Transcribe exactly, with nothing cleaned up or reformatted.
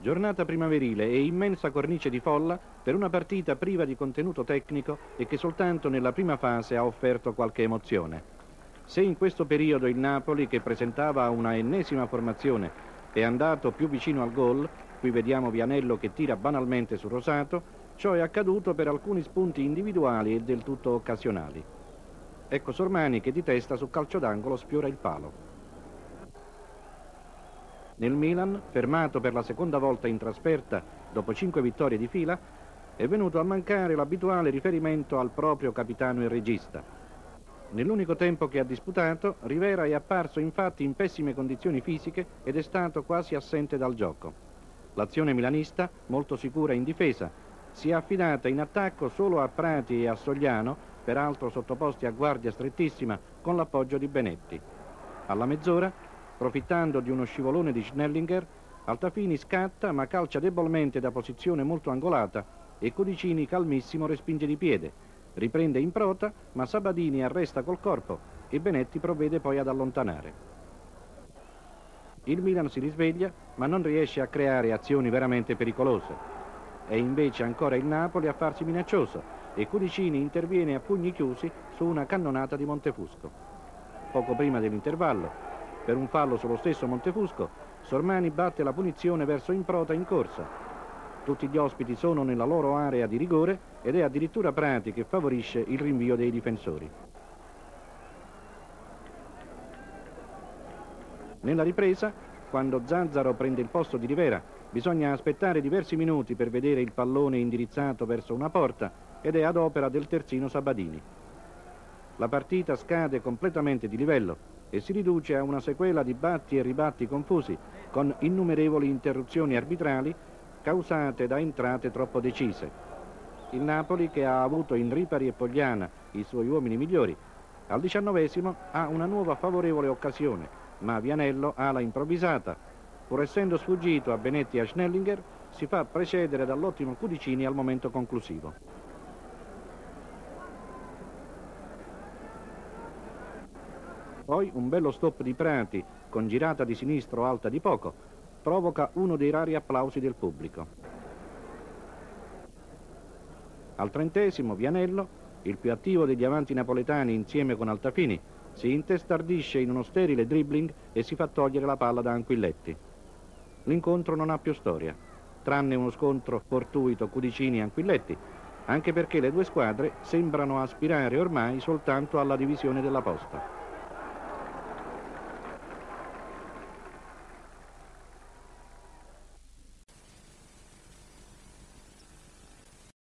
Giornata primaverile e immensa cornice di folla per una partita priva di contenuto tecnico e che soltanto nella prima fase ha offerto qualche emozione. Se in questo periodo il Napoli, che presentava una ennesima formazione, è andato più vicino al gol, qui vediamo Vianello che tira banalmente su Rosato, ciò è accaduto per alcuni spunti individuali e del tutto occasionali. Ecco Sormani che di testa su calcio d'angolo sfiora il palo. Nel Milan, fermato per la seconda volta in trasferta dopo cinque vittorie di fila, è venuto a mancare l'abituale riferimento al proprio capitano e regista. Nell'unico tempo che ha disputato, Rivera è apparso infatti in pessime condizioni fisiche ed è stato quasi assente dal gioco. L'azione milanista, molto sicura in difesa, si è affidata in attacco solo a Prati e a Sogliano, peraltro sottoposti a guardia strettissima con l'appoggio di Benetti. Alla mezz'ora, approfittando di uno scivolone di Schnellinger, Altafini scatta ma calcia debolmente da posizione molto angolata e Codicini calmissimo respinge di piede, riprende in prota ma Sabadini arresta col corpo e Benetti provvede poi ad allontanare. Il Milan si risveglia ma non riesce a creare azioni veramente pericolose. È invece ancora il Napoli a farsi minaccioso e Codicini interviene a pugni chiusi su una cannonata di Montefusco. Poco prima dell'intervallo, per un fallo sullo stesso Montefusco, Sormani batte la punizione verso Improta in corsa. Tutti gli ospiti sono nella loro area di rigore ed è addirittura Prati che favorisce il rinvio dei difensori. Nella ripresa, quando Zazzaro prende il posto di Rivera, bisogna aspettare diversi minuti per vedere il pallone indirizzato verso una porta ed è ad opera del terzino Sabadini. La partita scade completamente di livello e si riduce a una sequela di batti e ribatti confusi, con innumerevoli interruzioni arbitrali causate da entrate troppo decise. Il Napoli, che ha avuto in Ripari e Pogliana i suoi uomini migliori, al diciannovesimo ha una nuova favorevole occasione, ma Vianello, ala improvvisata, pur essendo sfuggito a Benetti e a Schnellinger, si fa precedere dall'ottimo Cudicini al momento conclusivo. Poi un bello stop di Prati, con girata di sinistro alta di poco, provoca uno dei rari applausi del pubblico. Al trentesimo Vianello, il più attivo degli avanti napoletani insieme con Altafini, si intestardisce in uno sterile dribbling e si fa togliere la palla da Anquilletti. L'incontro non ha più storia, tranne uno scontro fortuito Cudicini-Anquilletti, anche perché le due squadre sembrano aspirare ormai soltanto alla divisione della posta.